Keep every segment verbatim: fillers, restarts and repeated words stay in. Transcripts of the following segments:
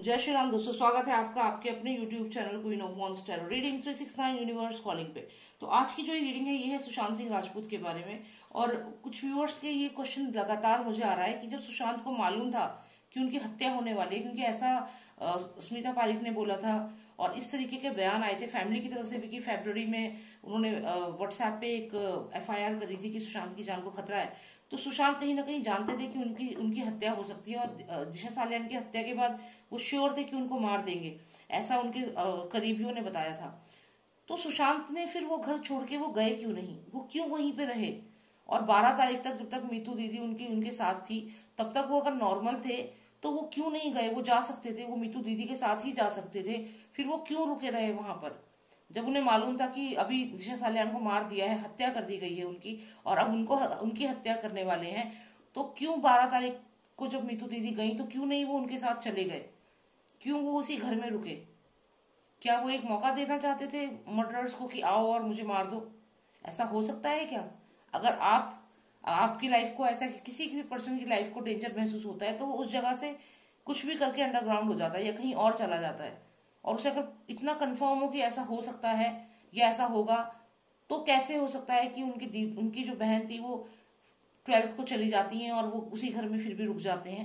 जय श्री राम दोस्तों, स्वागत है आपका आपके अपने YouTube channel queen of wands tarot reading three six nine universe calling पे। तो आज की जो ये रीडिंग है ये है सुशांत सिंह राजपूत के बारे में। और कुछ व्यूअर्स के ये क्वेश्चन लगातार मुझे आ रहा है कि जब सुशांत को मालूम था कि उनकी हत्या होने वाली है, क्योंकि ऐसा अ, स्मिता पारिक ने बोला था और इस तरीके के बयान आए थे फैमिली की तरफ से भी कि फरवरी में उन्होंने व्हाट्सएप पे एक एफ आई आर करी थी कि सुशांत की जान को खतरा है। तो सुशांत कहीं ना कहीं जानते थे कि उनकी उनकी हत्या हो सकती है और दिशा सालियान की हत्या के बाद वो श्योर थे कि उनको मार देंगे, ऐसा उनके करीबियों ने बताया था। तो सुशांत ने फिर वो घर छोड़ के वो गए क्यों नहीं, वो क्यों वहीं पे रहे? और बारह तारीख तक जब तक मीतू दीदी उनकी उनके साथ थी तब तक वो अगर नॉर्मल थे तो वो क्यों नहीं गए? वो जा सकते थे, वो मीतू दीदी के साथ ही जा सकते थे, फिर वो क्यों रुके रहे वहां पर जब उन्हें मालूम था कि अभी दिशा सालियान को मार दिया है, हत्या कर दी गई है उनकी और अब उनको उनकी हत्या करने वाले हैं। तो क्यों बारह तारीख को जब मीतू दीदी गई तो क्यों नहीं वो उनके साथ चले गए? क्यों वो उसी घर में रुके? क्या वो एक मौका देना चाहते थे मर्डरर्स को कि आओ और मुझे मार दो? ऐसा हो सकता है क्या? अगर आप आपकी लाइफ को ऐसा किसी भी पर्सन की लाइफ को डेंजर महसूस होता है तो वो उस जगह से कुछ भी करके अंडरग्राउंड हो जाता है या कहीं और चला जाता है। और उसे अगर इतना कंफर्म हो कि ऐसा हो सकता है या ऐसा होगा, तो कैसे हो सकता है कि उनकी दी उनकी जो बहन थी वो ट्वेल्थ को चली जाती हैं और वो उसी घर में फिर भी रुक जाते हैं?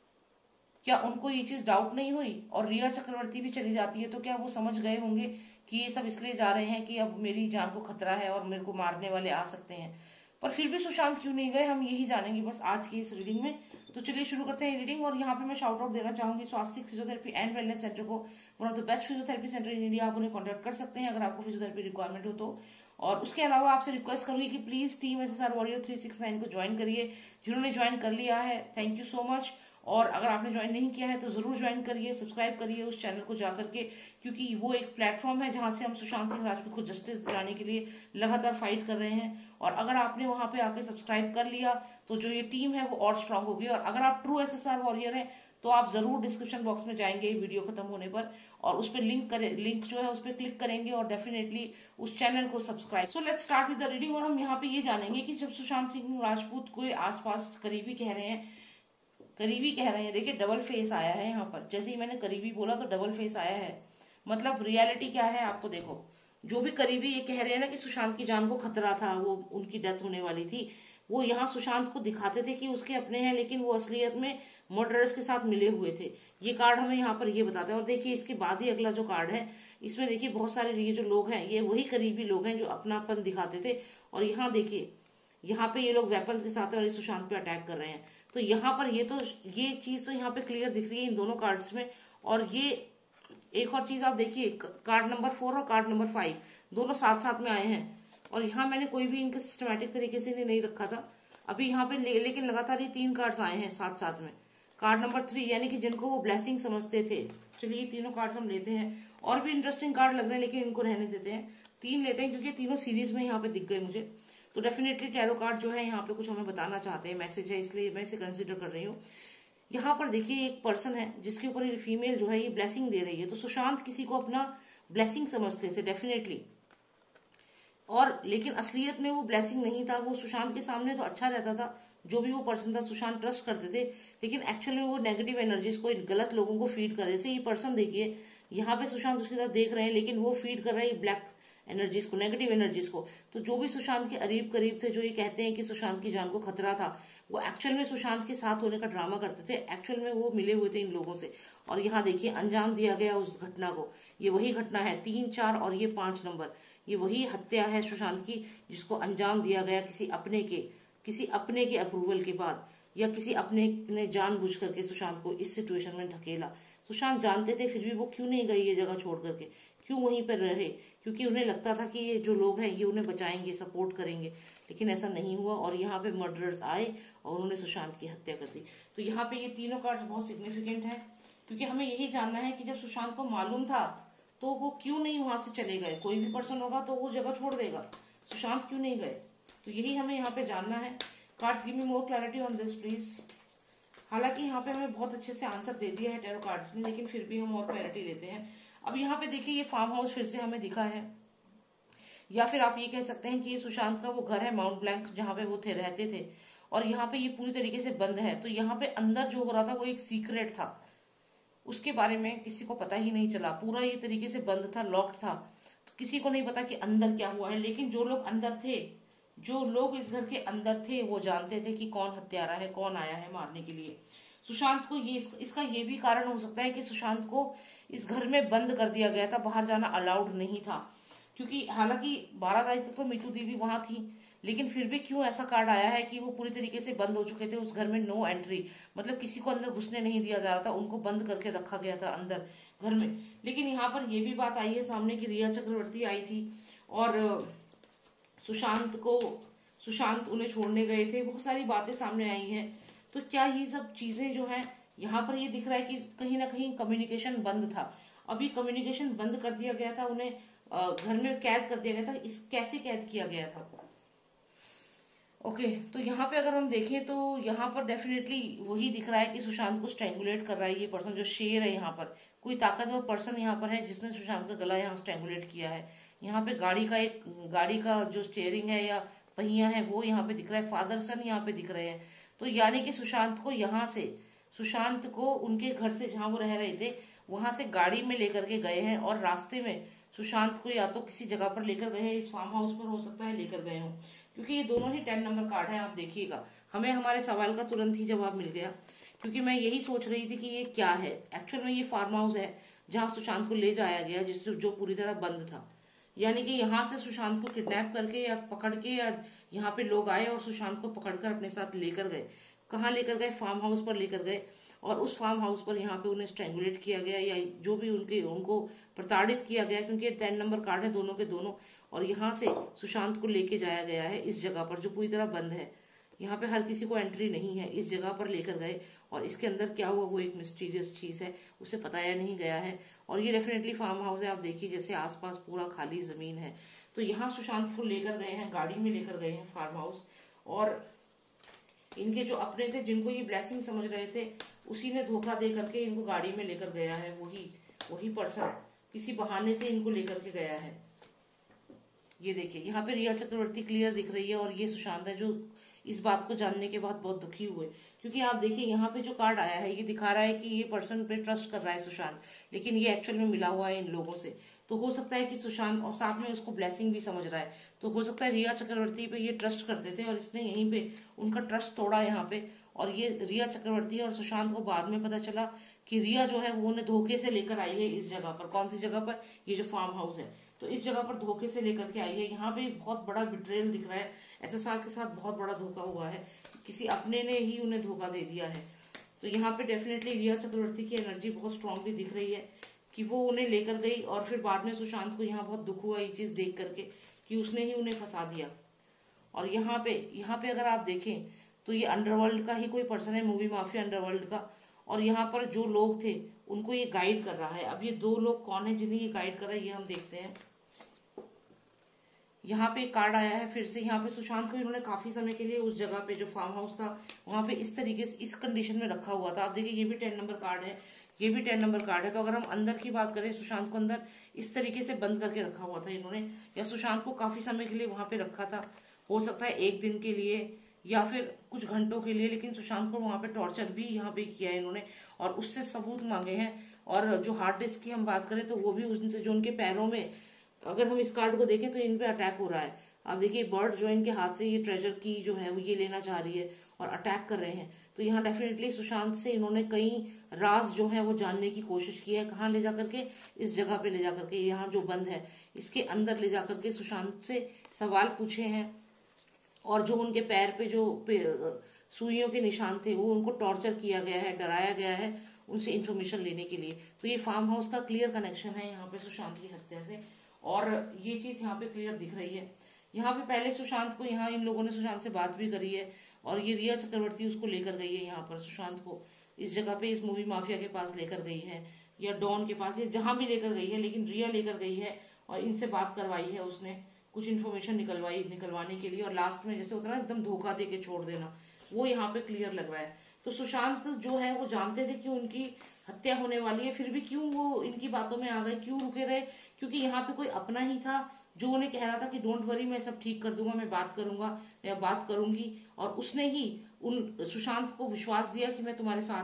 क्या उनको ये चीज डाउट नहीं हुई? और रिया चक्रवर्ती भी चली जाती है तो क्या वो समझ गए होंगे कि ये सब इसलिए जा रहे हैं कि अब मेरी जान को खतरा है और मेरे को मारने वाले आ सकते हैं? पर फिर भी सुशांत क्यों नहीं गए, हम यही जानेंगे बस आज की इस रीडिंग में। तो चलिए शुरू करते हैं रीडिंग। और यहाँ पे मैं शाउट आउट देना चाहूंगी Swasthya physiotherapy and wellness centre को, one of the best physiotherapy centre in India. आप उन्हें कॉन्टेक्ट कर सकते हैं अगर आपको फिजियोथेरेपी रिक्वायरमेंट हो तो। और उसके अलावा आपसे रिक्वेस्ट करूंगी कि please team S S R warrior three six nine को ज्वाइन करिए। जिन्होंने ज्वाइन कर लिया है थैंक यू सो मच, और अगर आपने ज्वाइन नहीं किया है तो जरूर ज्वाइन करिए, सब्सक्राइब करिए उस चैनल को जाकर के, क्योंकि वो एक प्लेटफॉर्म है जहां से हम सुशांत सिंह राजपूत को जस्टिस दिलाने के लिए लगातार फाइट कर रहे हैं। और अगर आपने वहां पे आके सब्सक्राइब कर लिया तो जो ये टीम है वो और स्ट्रांग होगी। और अगर आप ट्रू एसएसआर वॉरियर हैं तो आप जरूर डिस्क्रिप्शन बॉक्स में जाएंगे वीडियो खत्म होने पर और उस पर लिंक करे लिंक जो है उस पर क्लिक करेंगे और डेफिनेटली उस चैनल को subscribe. So let's start with the reading. और हम यहाँ पे ये जानेंगे कि जब सुशांत सिंह राजपूत को आसपास करीबी कह रहे हैं करीबी कह रहे हैं देखिए डबल फेस आया है यहाँ पर। जैसे ही मैंने करीबी बोला तो डबल फेस आया है, मतलब रियलिटी क्या है आपको देखो। जो भी करीबी ये कह रहे हैं ना कि सुशांत की जान को खतरा था, वो उनकी डेथ होने वाली थी, वो यहाँ सुशांत को दिखाते थे कि उसके अपने हैं, लेकिन वो असलियत में मर्डरर्स के साथ मिले हुए थे। ये कार्ड हमें यहाँ पर ये बताता है। और देखिए इसके बाद ही अगला जो कार्ड है इसमें देखिए बहुत सारे ये जो लोग हैं ये वही करीबी लोग हैं जो अपनापन दिखाते थे। और यहाँ देखिए यहाँ पे ये लोग वेपन्स के साथ है और इस सुशांत पे अटैक कर रहे हैं। तो यहाँ पर ये तो ये चीज तो यहाँ पे क्लियर दिख रही है इन दोनों कार्ड्स में। और ये एक और चीज आप देखिए, कार्ड नंबर फोर और कार्ड नंबर फाइव दोनों साथ साथ में आए हैं। और यहाँ मैंने कोई भी इनके सिस्टमैटिक तरीके से नहीं रखा था अभी यहाँ पे ले, लेकिन लगातार ये तीन कार्ड्स आए हैं साथ साथ में। कार्ड नंबर थ्री यानी कि जिनको वो ब्लेसिंग समझते थे। चलिए ये तीनों कार्ड्स हम लेते हैं। और भी इंटरेस्टिंग कार्ड लग रहे हैं लेकिन इनको रहने देते हैं, तीन लेते हैं क्योंकि तीनों सीरीज में यहाँ पे दिख गए मुझे। तो डेफिनेटली टैरो कार्ड जो है यहाँ पे कुछ हमें बताना चाहते हैं, मैसेज है, इसलिए मैं इसे कंसिडर कर रही हूँ। यहाँ पर देखिए एक पर्सन है जिसके ऊपर ये फीमेल जो है ये ब्लेसिंग दे रही है। तो सुशांत किसी को अपना ब्लेसिंग समझते थे डेफिनेटली, और लेकिन असलियत में वो ब्लेसिंग नहीं था। वो सुशांत के सामने तो अच्छा रहता था, जो भी वो पर्सन था सुशांत ट्रस्ट करते थे, लेकिन एक्चुअल में वो नेगेटिव एनर्जीज को गलत लोगों को फीड कर रहे थे। ये पर्सन देखिए यहाँ पे सुशांत उसकी तरफ देख रहे हैं लेकिन वो फीड कर रहे हैं ब्लैक एनर्जीज को, नेगेटिव एनर्जीज को। तो जो भी सुशांत के करीब करीब थे जो ये कहते हैं कि सुशांत की जान को खतरा था, वो एक्चुअल में सुशांत के साथ होने का ड्रामा करते थे। एक्चुअल में वो मिले हुए थे इन लोगों से। और यहाँ देखिए अंजाम दिया गया उस घटना को। ये वही घटना है, तीन चार और ये पांच नंबर, ये वही हत्या है सुशांत की जिसको अंजाम दिया गया किसी अपने के किसी अपने के अप्रूवल के बाद, या किसी अपने ने जानबूझ करके सुशांत को इस सिचुएशन में धकेला। सुशांत जानते थे फिर भी वो क्यों नहीं गए ये जगह छोड़ करके, क्यों वहीं पर रहे? क्योंकि उन्हें लगता था कि ये जो लोग हैं ये उन्हें बचाएंगे, सपोर्ट करेंगे, लेकिन ऐसा नहीं हुआ। और यहाँ पे मर्डरर्स आए और उन्होंने सुशांत की हत्या कर दी। तो यहाँ पे ये तीनों कार्ड्स बहुत सिग्निफिकेंट है क्योंकि हमें यही जानना है कि जब सुशांत को मालूम था तो वो क्यों नहीं वहां से चले गए। कोई भी पर्सन होगा तो वो जगह छोड़ देगा, सुशांत क्यों नहीं गए? तो यही हमें यहाँ पे जानना है। Cards give me more clarity on this please. हालांकि यहाँ पे हमें बहुत अच्छे से आंसर दे दिया है टैरो कार्ड्स ने, लेकिन फिर भी हम और क्लैरिटी लेते हैं। अब यहाँ पे देखिए ये फार्म हाउस फिर से हमें दिखा है, या फिर आप ये कह सकते हैं कि ये सुशांत का वो घर है माउंट ब्लैंक जहाँ पे वो थे रहते थे। और यहाँ पे ये पूरी तरीके से बंद है। तो यहाँ पे अंदर जो हो रहा था वो एक सीक्रेट था। उसके बारे में किसी को पता ही नहीं चला। पूरा ये तरीके से बंद था, लॉक्ड था, तो किसी को नहीं पता कि अंदर क्या हुआ है। लेकिन जो लोग अंदर थे, जो लोग इस घर के अंदर थे, वो जानते थे कि कौन हत्यारा है, कौन आया है मारने के लिए सुशांत को। ये इसका ये भी कारण हो सकता है कि सुशांत को इस घर में बंद कर दिया गया था, बाहर जाना अलाउड नहीं था। क्योंकि हालांकि बारह तारीख तक तो मीतू देवी वहां थी, लेकिन फिर भी क्यों ऐसा कार्ड आया है कि वो पूरी तरीके से बंद हो चुके थे उस घर में, नो एंट्री, मतलब किसी को अंदर घुसने नहीं दिया जा रहा था, उनको बंद करके रखा गया था अंदर घर में। लेकिन यहाँ पर ये भी बात आई है सामने की रिया चक्रवर्ती आई थी और सुशांत को सुशांत उन्हें छोड़ने गए थे, बहुत सारी बातें सामने आई हैं। तो क्या ये सब चीजें जो है, यहाँ पर ये दिख रहा है कि कहीं ना कहीं कम्युनिकेशन बंद था। अभी कम्युनिकेशन बंद कर दिया गया था, उन्हें घर में कैद कर दिया गया था। इस कैसे कैद किया गया था? ओके okay, तो यहाँ पे अगर हम देखें तो यहाँ पर डेफिनेटली वही दिख रहा है कि सुशांत को स्ट्रैंगुलेट कर रहा है ये पर्सन, जो शेर है यहाँ पर। कोई ताकतवर पर्सन यहाँ पर है जिसने सुशांत का गला यहाँ स्ट्रैंगुलेट किया है। यहाँ पे गाड़ी का एक गाड़ी का जो स्टीयरिंग है या पहिया है वो यहाँ पे दिख रहा है, फादर सन यहाँ पे दिख रहे हैं। तो यानी कि सुशांत को यहाँ से सुशांत को उनके घर से जहां वो रह रहे थे वहां से गाड़ी में लेकर के गए हैं, और रास्ते में सुशांत को या तो किसी जगह पर लेकर गए हैं, इस फार्म हाउस पर हो सकता है लेकर गए हों, क्योंकि ये दोनों ही टेन नंबर कार्ड है। आप देखिएगा, हमें हमारे सवाल का तुरंत ही जवाब मिल गया, क्योंकि मैं यही सोच रही थी कि ये क्या है। एक्चुअल में ये फार्म हाउस है जहां सुशांत को ले जाया गया, जिससे जो पूरी तरह बंद था। यानी कि यहाँ से सुशांत को किडनैप करके या पकड़ के, या यहाँ पे लोग आए और सुशांत को पकड़कर अपने साथ लेकर गए। कहाँ लेकर गए? फार्म हाउस पर लेकर गए, और उस फार्म हाउस पर यहाँ पे उन्हें स्ट्रैंगुलेट किया गया, या जो भी उनके उनको प्रताड़ित किया गया, क्योंकि टेन नंबर कार्ड है दोनों के दोनों। और यहाँ से सुशांत को लेके जाया गया है इस जगह पर जो पूरी तरह बंद है। यहाँ पे हर किसी को एंट्री नहीं है, इस जगह पर लेकर गए, और इसके अंदर क्या हुआ वो एक मिस्टीरियस चीज है, उसे बताया नहीं गया है। और ये डेफिनेटली फार्म हाउस है। आप देखिए जैसे आसपास पूरा खाली जमीन है। तो यहाँ सुशांत को लेकर गए हैं, गाड़ी में लेकर गए हैं फार्म हाउस, और इनके जो अपने थे जिनको ये ब्लेसिंग समझ रहे थे, उसी ने धोखा दे करके इनको गाड़ी में लेकर गया है। वही वही पर्सन किसी बहाने से इनको लेकर के गया है। ये देखिए यहाँ पे रिया चक्रवर्ती क्लियर दिख रही है, और ये सुशांत है जो इस बात को जानने के बाद बहुत दुखी हुए। क्योंकि आप देखिए यहाँ पे जो कार्ड आया है ये दिखा रहा है कि ये पर्सन पे ट्रस्ट कर रहा है सुशांत, लेकिन ये एक्चुअल में मिला हुआ है इन लोगों से। तो हो सकता है कि सुशांत, और साथ में उसको ब्लेसिंग भी समझ रहा है, तो हो सकता है रिया चक्रवर्ती पे ये ट्रस्ट करते थे और इसने यहीं पे उनका ट्रस्ट तोड़ा यहाँ पे। और ये रिया चक्रवर्ती और सुशांत को बाद में पता चला कि रिया जो है वो उन्हें धोखे से लेकर आई है इस जगह पर। कौन सी जगह पर? ये जो फार्म हाउस है, तो इस जगह पर धोखे से लेकर के आई है। यहाँ पे बहुत बड़ा बिट्रेयल दिख रहा है, एसएसआर के साथ बहुत बड़ा धोखा हुआ है, किसी अपने ने ही उन्हें धोखा दे दिया है। तो यहाँ पे डेफिनेटली रिया चक्रवर्ती की एनर्जी बहुत स्ट्रांगली दिख रही है कि वो उन्हें लेकर गई, और फिर बाद में सुशांत को यहाँ बहुत दुख हुआ ये चीज देख करके कि उसने ही उन्हें फंसा दिया। और यहाँ पे यहाँ पे अगर आप देखें तो ये अंडरवर्ल्ड का ही कोई पर्सन है, मूवी माफिया अंडरवर्ल्ड का, और यहाँ पर जो लोग थे उनको ये गाइड कर रहा है। अब ये दो लोग कौन है जिन्हें ये गाइड कर रहा है, ये हम देखते हैं। यहाँ पे कार्ड आया है फिर से। यहाँ पे सुशांत को इन्होंने काफी समय के लिए उस जगह पे जो फार्म हाउस था वहां पे इस तरीके से इस कंडीशन में रखा हुआ था। आप देखिए ये भी टेन नंबर कार्ड है, ये भी टेन नंबर कार्ड है। तो अगर हम अंदर की बात करें, सुशांत को अंदर इस तरीके से बंद करके रखा हुआ था इन्होंने, या सुशांत को काफी समय के लिए वहां पे रखा था। हो सकता है एक दिन के लिए या फिर कुछ घंटों के लिए, लेकिन सुशांत को वहां पे टॉर्चर भी यहाँ पे किया है इन्होंने, और उससे सबूत मांगे हैं। और जो हार्ड डिस्क की हम बात करें तो वो भी उनसे, जो उनके पैरों में, अगर हम इस कार्ड को देखें तो इन पे अटैक हो रहा है। आप देखिए बर्ड जो इनके हाथ से ये ट्रेजर की जो है वो ये लेना चाह रही है और अटैक कर रहे हैं। तो यहाँ डेफिनेटली सुशांत से इन्होंने कई राज जो है वो जानने की कोशिश की है। कहाँ ले जाकर के? इस जगह पे ले जाकर के, यहाँ जो बंद है इसके अंदर ले जाकर के सुशांत से सवाल पूछे हैं, और जो उनके पैर पे जो पे, सुइयों के निशान थे वो उनको टॉर्चर किया गया है, डराया गया है उनसे इन्फॉर्मेशन लेने के लिए। तो ये फार्म हाउस का क्लियर कनेक्शन है यहाँ पे सुशांत की हत्या से, और ये चीज यहाँ पे क्लियर दिख रही है। यहाँ पे पहले सुशांत को, यहाँ इन लोगों ने सुशांत से बात भी करी है, और ये रिया चक्रवर्ती उसको लेकर गई है यहाँ पर सुशांत को इस जगह पे, इस मूवी माफिया के पास लेकर गई है, या डॉन के पास, या जहां भी लेकर गई है, लेकिन रिया लेकर गई है और इनसे बात करवाई है उसने, कुछ इन्फॉर्मेशन निकलवाई निकलवाने के लिए। और लास्ट में जैसे होता है ना एकदम धोखा दे के छोड़ देना, वो यहाँ पे क्लियर लग रहा है। तो सुशांत जो है वो जानते थे कि उनकी हत्या होने वाली है, फिर भी क्यों वो इनकी बातों में आ गए, क्यों रुके रहे? क्योंकि यहाँ पे कोई अपना ही था जो उन्हें कह रहा था कि डोंट वरी, मैं सब ठीक कर दूंगा, मैं बात करूंगा या बात करूंगी। और उसने ही उन सुशांत को विश्वास दिया कि मैं तुम्हारे साथ हूँ,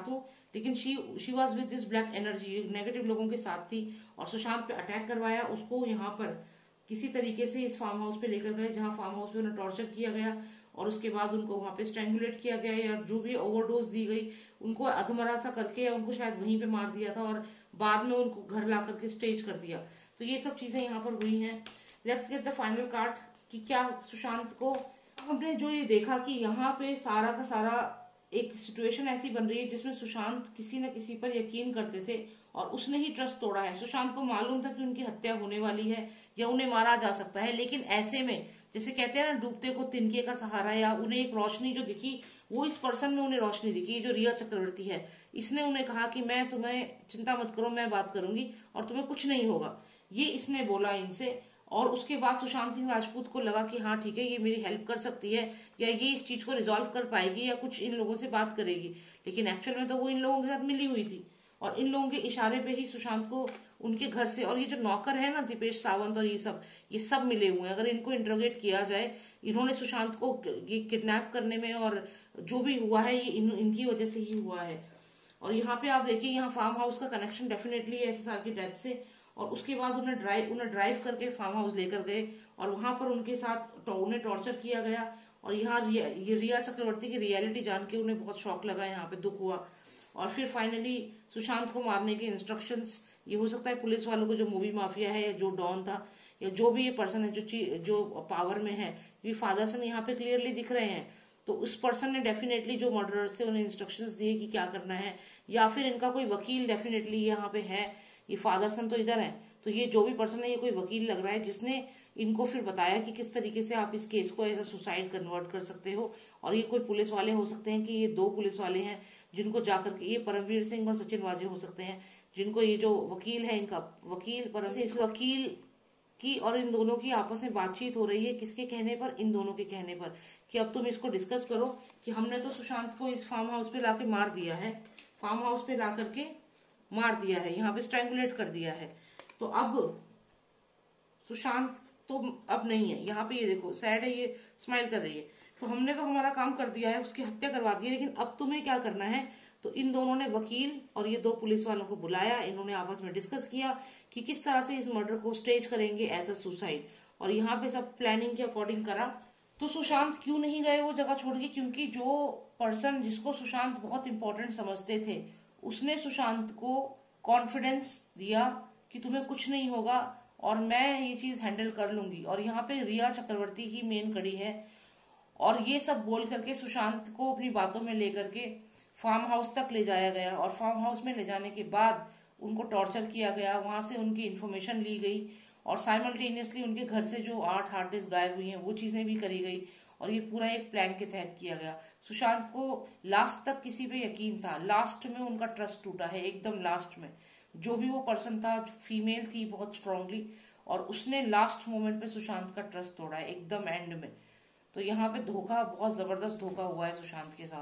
लेकिन she she was with this black energy, negative लोगों के साथ थी और सुशांत पे अटैक करवाया। उसको यहाँ पर किसी तरीके से इस फार्म हाउस पे लेकर गए जहाँ फार्म हाउस पे उन्हें टॉर्चर किया गया और उसके बाद उनको वहां पे स्ट्रेंगुलेट किया गया या जो भी ओवरडोज दी गई, उनको अधमरा सा करके उनको शायद वहीं पे मार दिया था और बाद में उनको घर ला करके स्टेज कर दिया। तो ये सब चीजें यहाँ पर हुई हैं। Let's get the final card कि क्या सुशांत को, हमने जो ये देखा कि यहाँ पे सारा का सारा एक सिचुएशन ऐसी बन रही है जिसमें सुशांत किसी न किसी पर यकीन करते थे और उसने ही ट्रस्ट तोड़ा है। सुशांत को मालूम था कि उनकी हत्या होने वाली है या उन्हें मारा जा सकता है, लेकिन ऐसे में जैसे कहते हैं ना डूबते को तिनके का सहारा, या उन्हें एक रोशनी जो दिखी वो इस पर्सन में उन्हें रोशनी दिखी। ये जो रिया चक्रवर्ती है इसने उन्हें कहा कि मैं तुम्हें, चिंता मत करो, मैं बात करूंगी और तुम्हें कुछ नहीं होगा, ये इसने बोला इनसे। और उसके बाद सुशांत सिंह राजपूत को लगा कि हाँ ठीक है, ये मेरी हेल्प कर सकती है या ये इस चीज को रिजॉल्व कर पाएगी या कुछ इन लोगों से बात करेगी, लेकिन एक्चुअल में तो वो इन लोगों के साथ मिली हुई थी और इन लोगों के इशारे पे ही सुशांत को उनके घर से, और ये जो नौकर है ना दीपेश सावंत और ये सब ये सब मिले हुए हैं। अगर इनको इंट्रोगेट किया जाए, इन्होंने सुशांत को ये किडनैप करने में और जो भी हुआ है ये इन, इनकी वजह से ही हुआ है। और यहाँ पे आप देखिए, यहाँ फार्म हाउस का कनेक्शन डेफिनेटली है एसएसआर की डेथ से। और उसके बाद उन्हें ड्राइव उन्हें ड्राइव करके फार्म हाउस लेकर गए और वहां पर उनके साथ उन्हें टॉर्चर किया गया। और यहाँ रिया, ये रिया चक्रवर्ती की रियलिटी जान के उन्हें बहुत शौक लगा, यहाँ पे दुख हुआ। और फिर फाइनली सुशांत को मारने के इंस्ट्रक्शंस, ये हो सकता है पुलिस वालों को, जो मूवी माफिया है या जो डॉन था या जो भी ये पर्सन है जो जो पावर में है, ये फादर सन यहाँ पे क्लियरली दिख रहे हैं। तो उस पर्सन ने डेफिनेटली जो मर्डरर्स थे उन्हें इंस्ट्रक्शंस दिए कि क्या करना है, या फिर इनका कोई वकील डेफिनेटली यहाँ पे है। ये फादर सन तो इधर है, तो ये जो भी पर्सन है ये कोई वकील लग रहा है जिसने इनको फिर बताया कि किस तरीके से आप इस केस को एज अ सुसाइड कन्वर्ट कर सकते हो। और ये कोई पुलिस वाले हो सकते हैं कि ये दो पुलिस वाले हैं जिनको जाकर के, ये परमवीर सिंह और सचिन वाजे हो सकते हैं जिनको ये जो वकील है इनका वकील पर से इस वकील की और इन दोनों की आपस में बातचीत हो रही है, किसके कहने पर, इन दोनों के कहने पर, कि अब तुम इसको डिस्कस करो कि हमने तो सुशांत को इस फार्म हाउस पे लाके मार दिया है, फार्म हाउस पे ला करके मार दिया है, यहाँ पे स्ट्रैंगुलेट कर दिया है, तो अब सुशांत तो अब नहीं है। यहाँ पे ये देखो सैड है, ये स्माइल कर रही है। तो हमने तो हमारा काम कर दिया है, उसकी हत्या करवा दी है, लेकिन अब तुम्हें क्या करना है। तो इन दोनों ने वकील और ये दो पुलिस वालों को बुलाया, इन्होंने आपस में डिस्कस किया कि किस तरह से इस मर्डर को स्टेज करेंगे एज अ सुसाइड। और यहाँ पे सब प्लानिंग के अकॉर्डिंग करा। तो सुशांत क्यों नहीं गए वो जगह छोड़ के, क्योंकि जो पर्सन जिसको सुशांत बहुत इंपॉर्टेंट समझते थे उसने सुशांत को कॉन्फिडेंस दिया कि तुम्हें कुछ नहीं होगा और मैं ये चीज हैंडल कर लूंगी। और यहाँ पे रिया चक्रवर्ती ही मेन कड़ी है। और ये सब बोल करके सुशांत को अपनी बातों में लेकर के फार्म हाउस तक ले जाया गया और फार्म हाउस में ले जाने के बाद उनको टॉर्चर किया गया, वहां से उनकी इन्फॉर्मेशन ली गई और साइमल्टेनियसली उनके घर से जो आठ हार्ड डिस्क गायब हुई हैं वो चीजें भी करी गई। और ये पूरा एक प्लान के तहत किया गया। सुशांत को लास्ट तक किसी पे यकीन था, लास्ट में उनका ट्रस्ट टूटा है, एकदम लास्ट में। जो भी वो पर्सन था, फीमेल थी बहुत स्ट्रांगली, और उसने लास्ट मोमेंट पे सुशांत का ट्रस्ट तोड़ा है एकदम एंड में। तो यहाँ पे धोखा, बहुत जबरदस्त धोखा हुआ है सुशांत के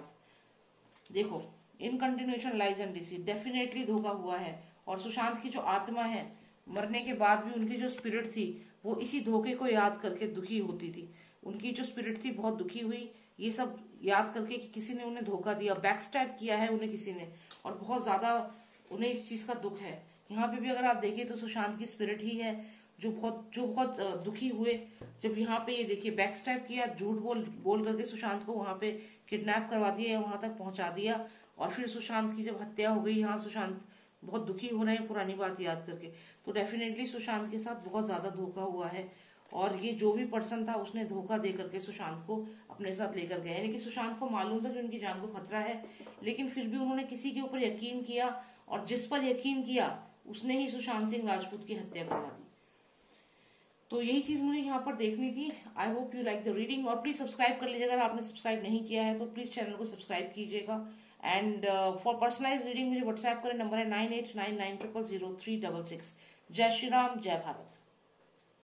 साथ। देखो, in continuation lies and deceit, definitely धोखा हुआ है। और सुशांत की जो आत्मा है, मरने के बाद भी उनकी जो स्पिरिट थी वो इसी धोखे को याद करके दुखी होती थी। उनकी जो स्पिरिट थी बहुत दुखी हुई, ये सब याद करके कि किसी ने उन्हें धोखा दिया, बैकस्टैब किया है उन्हें किसी ने, और बहुत ज्यादा उन्हें इस चीज का दुख है। यहाँ पे भी अगर आप देखिए तो सुशांत की स्पिरिट ही है जो बहुत जो बहुत दुखी हुए जब यहाँ पे ये देखिए बैकस्टैब किया, झूठ बोल बोल करके सुशांत को वहां पे किडनैप करवा दिया, वहां तक पहुंचा दिया। और फिर सुशांत की जब हत्या हो गई, यहाँ सुशांत बहुत दुखी हो रहे हैं पुरानी बात याद करके। तो डेफिनेटली सुशांत के साथ बहुत ज्यादा धोखा हुआ है। और ये जो भी पर्सन था उसने धोखा दे करके सुशांत को अपने साथ लेकर गया। यानी कि सुशांत को मालूम था कि उनकी जान को खतरा है, लेकिन फिर भी उन्होंने किसी के ऊपर यकीन किया, और जिस पर यकीन किया उसने ही सुशांत सिंह राजपूत की हत्या करवा दी। तो यही चीज मुझे यहाँ पर देखनी थी। I hope you like the reading, और प्लीज सब्सक्राइब कर लीजिएगा। अगर आपने सब्सक्राइब नहीं किया है तो प्लीज चैनल को सब्सक्राइब कीजिएगा। एंड फॉर पर्सनलाइज रीडिंग मुझे व्हाट्सएप करें, नंबर है nine eight nine nine triple zero three double six. जय श्री राम, जय भारत।